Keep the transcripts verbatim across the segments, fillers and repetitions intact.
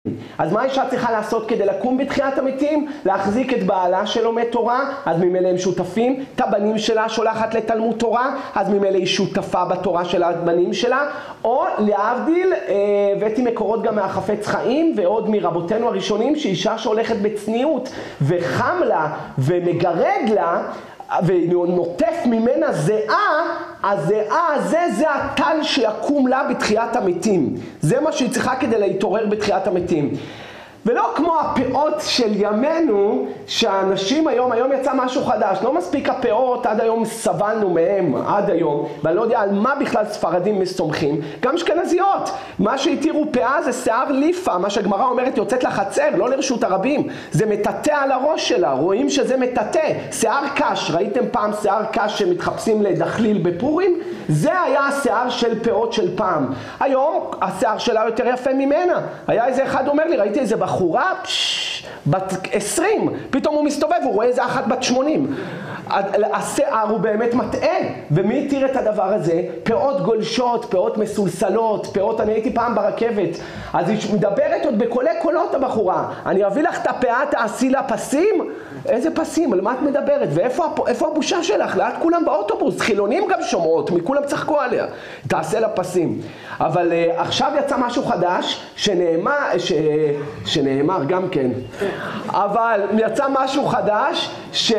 אז מה האישה צריכה לעשות כדי לקום בתחיית המתים? להחזיק את בעלה שלומד תורה, אז ממילא הם שותפים. את הבנים שלה שולחת לתלמוד תורה, אז ממילא היא שותפה בתורה של הבנים שלה. או להבדיל, הבאתי מקורות גם מהחפץ חיים ועוד מרבותינו הראשונים, שאישה שהולכת בצניעות וחם לה ומגרד לה ונוטף ממנה זהה, הזהה הזה זה הטל שיקום לה בתחיית המתים. זה מה שהיא צריכה כדי להתעורר בתחיית המתים. ולא כמו הפאות של ימינו, שהאנשים היום, היום יצא משהו חדש, לא מספיק הפאות, עד היום סבלנו מהם, עד היום, ואני לא יודע על מה בכלל ספרדים מסתומכים, גם אשכנזיות, מה שהתירו פאה זה שיער ליפה, מה שהגמרא אומרת יוצאת לחצר, לא לרשות הרבים, זה מטאטא על הראש שלה, רואים שזה מטאטא, שיער קש, ראיתם פעם שיער קש שמתחפשים לדחליל בפורים? זה היה השיער של פאות של פעם. היום השיער שלה יותר יפה ממנה. היה איזה אחד אומר לי, ראיתי איזה בחורה, פש, בת עשרים, פתאום הוא מסתובב, הוא רואה איזה אחת בת שמונים. השיער הוא באמת מטעה. ומי התיר את הדבר הזה? פאות גולשות, פאות מסולסלות, פאות, אני הייתי פעם ברכבת, אז היא מדברת עוד בקולי קולות הבחורה, אני אביא לך את הפאה, תעשי לה פסים? איזה פסים? על מה את מדברת? ואיפה איפה הבושה שלך? לאט כולם באוטובוס, חילונים גם שומעות, מכולם צחקו עליה. תעשה לה פסים. אבל uh, עכשיו יצא משהו חדש, שנאמר, ש, שנאמר גם כן. אבל יצא משהו חדש,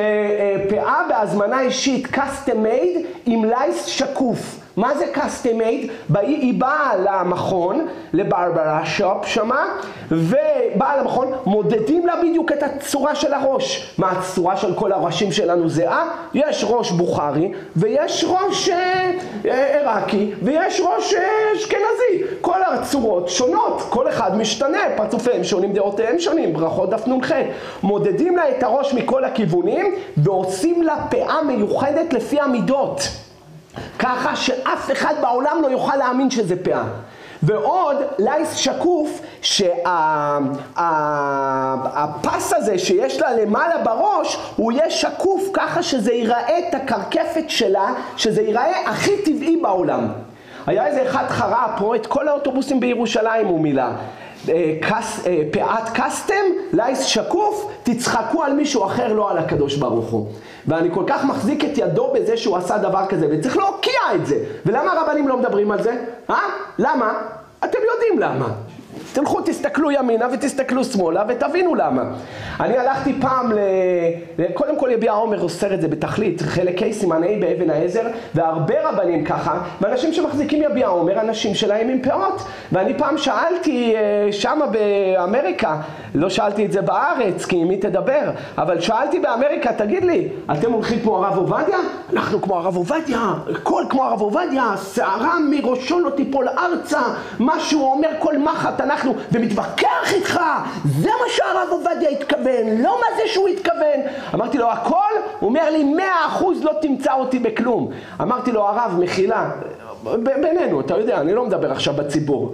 שפאה בהזמנה אישית, custom made, עם לייס שקוף. מה זה custom made? היא באה למכון, לברברה שופ שמה, ובאה למכון, מודדים לה בדיוק את הצורה של הראש. מה הצורה של כל הראשים שלנו זהה? יש ראש בוכרי, ויש ראש עיראקי, ויש ראש אשכנזי. כל הצורות שונות, כל אחד משתנה, פרצופיהם שונים, דעותיהם שונים, ברכות דף נ"ח. מודדים לה את הראש מכל הכיוונים, ועושים לה פאה מיוחדת לפי המידות. ככה שאף אחד בעולם לא יוכל להאמין שזה פאה. ועוד לייס שקוף, שהפס הזה שיש לה למעלה בראש, הוא יהיה שקוף ככה שזה ייראה את הקרקפת שלה, שזה ייראה הכי טבעי בעולם. היה איזה אחד חרא פה את כל האוטובוסים בירושלים הוא מילה. פאת קסטם, לייס שקוף, תצחקו על מישהו אחר, לא על הקדוש ברוך הוא. ואני כל כך מחזיק את ידו בזה שהוא עשה דבר כזה, וצריך להוקיע את זה. ולמה הרבנים לא מדברים על זה? אה? למה? אתם יודעים למה. תלכו, תסתכלו ימינה ותסתכלו שמאלה ותבינו למה. אני הלכתי פעם ל... קודם כל יביע עומר אוסר את זה בתכלית, חלק ה' סימן ה' באבן העזר, והרבה רבנים ככה, ואנשים שמחזיקים יביע עומר, אנשים שלהם עם פאות. ואני פעם שאלתי שמה באמריקה, לא שאלתי את זה בארץ, כי מי תדבר, אבל שאלתי באמריקה, תגיד לי, אתם הולכים כמו הרב עובדיה? אנחנו כמו הרב עובדיה, כל כמו הרב עובדיה, שערה מראשו לא תיפול ארצה, מה שהוא אומר כל מחט, אנחנו, ומתווכח איתך, זה מה שהרב עובדיה התכוון, לא מה זה שהוא התכוון. אמרתי לו, הכל? הוא אומר לי, מאה אחוז לא תמצא אותי בכלום. אמרתי לו, הרב, מחילה, בינינו, אתה יודע, אני לא מדבר עכשיו בציבור.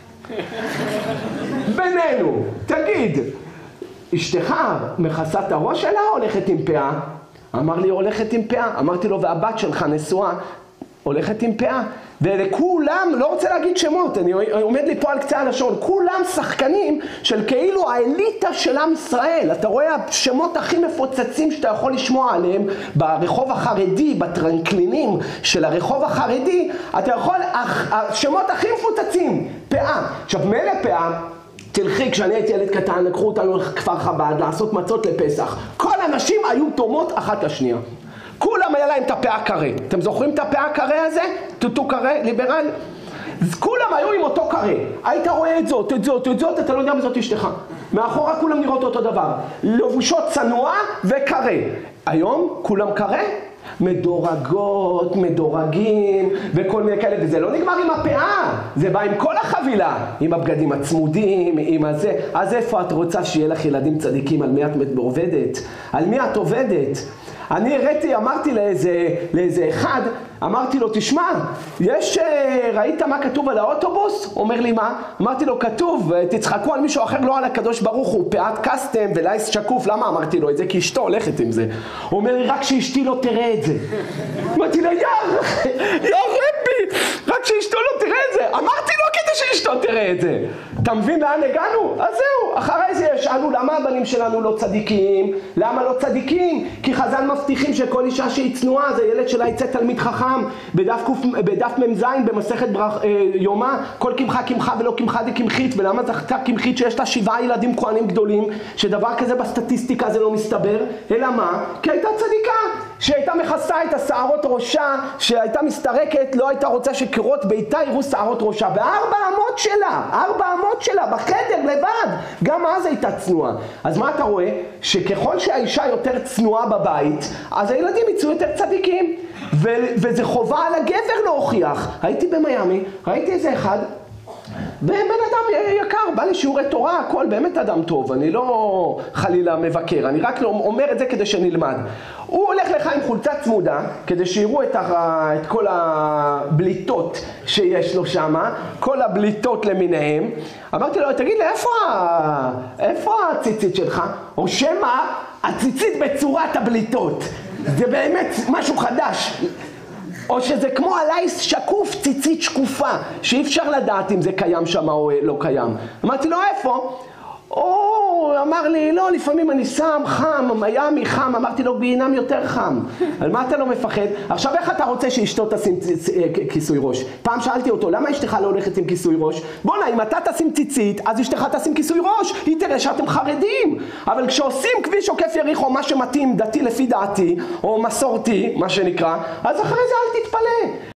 בינינו, תגיד, אשתך מכסה את הראש שלה או הולכת עם פאה? אמר לי, הולכת עם פאה. אמרתי לו, והבת שלך נשואה, הולכת עם פאה. ולכולם, לא רוצה להגיד שמות, אני עומד לי פה על קצה הלשון, כולם שחקנים של כאילו האליטה של עם ישראל. אתה רואה השמות הכי מפוצצים שאתה יכול לשמוע עליהם ברחוב החרדי, בטרנקלינים של הרחוב החרדי, אתה יכול, השמות הכי מפוצצים, פאה. עכשיו, מילא פאה, תלכי, כשאני הייתי ילד קטן, לקחו אותנו לכפר חב"ד לעשות מצות לפסח. כל הנשים היו דומות אחת לשנייה. כולם היה להם את הפאה קרה. אתם זוכרים את הפאה קרה הזה? טוטו קרה, ליברל? אז כולם היו עם אותו קרה. היית רואה את זאת, את זאת, את זאת, אתה לא יודע מזאת אשתך. מאחורה כולם נראות אותו דבר. לבושות צנוע וקרה. היום כולם קרה? מדורגות, מדורגים וכל מיני כאלה, וזה לא נגמר עם הפאה, זה בא עם כל החבילה, עם הבגדים הצמודים, עם הזה. אז איפה את רוצה שיהיה לך ילדים צדיקים? על מי את עובדת? על מי את עובדת? אני הראיתי, אמרתי לאיזה, לאיזה אחד, אמרתי לו, תשמע, יש, ראית מה כתוב על האוטובוס? אומר לי, מה? אמרתי לו, כתוב, תצחקו על מישהו אחר, לא על הקדוש ברוך הוא, פאת קסטם ולייס שקוף. למה אמרתי לו את זה? כי אשתו הולכת עם זה. הוא אומר לי, רק שאשתי לא תראה את זה. אמרתי לו, יא, יא רבי, רק שאשתו לא תראה את זה. אמרתי לו כדי שאשתו תראה את זה. אתה מבין לאן הגענו? אז זהו, אחרי זה שאלו למה הבנים שלנו לא צדיקים? למה לא צדיקים? כי חז"ל מבטיחים שכל אישה שהיא צנועה, זה ילד שלה יצא תלמיד חכם. בדף, בדף ממז במסכת ברכ... יומא, כל קמחה קמחה ולא קמחה דקמחית. ולמה זכתה קמחית שיש לה שבעה ילדים כהנים גדולים, שדבר כזה בסטטיסטיקה זה לא מסתבר? אלא מה? כי הייתה צדיקה, שהייתה מכסה את השערות ראשה, שהייתה מסתרקת, לא הייתה רוצה שקירות ביתה יראו שערות ראשה. בארבע אמות שלה, ארבע אמות שלה, בחדר לבד, גם אז הייתה צנועה. אז מה אתה רואה? שככל שהאישה יותר צנועה בבית, אז הילדים יצאו יותר צדיקים. ו- וזה חובה על הגבר להוכיח. הייתי במיימי, ראיתי איזה אחד, ובן אדם יקר, בא לשיעורי תורה, הכל באמת אדם טוב, אני לא חלילה מבקר, אני רק אומר את זה כדי שנלמד. הוא הולך לך עם חולצה צמודה, כדי שיראו את, ה- את כל הבליטות שיש לו שם, כל הבליטות למיניהם. אמרתי לו, תגיד לי, איפה, ה- איפה הציצית שלך? או שמה הציצית בצורת הבליטות. זה באמת משהו חדש. או שזה כמו הלייס שקוף, ציצית שקופה, שאי אפשר לדעת אם זה קיים שם או לא קיים. אמרתי לו, איפה? או, אמר לי, לא, לפעמים אני שם חם, מיימי חם. אמרתי לו, גיהינום יותר חם. על מה אתה לא מפחד? עכשיו, איך אתה רוצה שאשתו תשים כיסוי ראש? פעם שאלתי אותו, למה אשתך לא הולכת עם כיסוי ראש? בוא'נה, אם אתה תשים ציצית, אז אשתך תשים כיסוי ראש. היא תראה שאתם חרדים. אבל כשעושים כביש עוקף יריחו, מה שמתאים, דתי לפי דעתי, או מסורתי, מה שנקרא, אז אחרי זה אל תתפלא.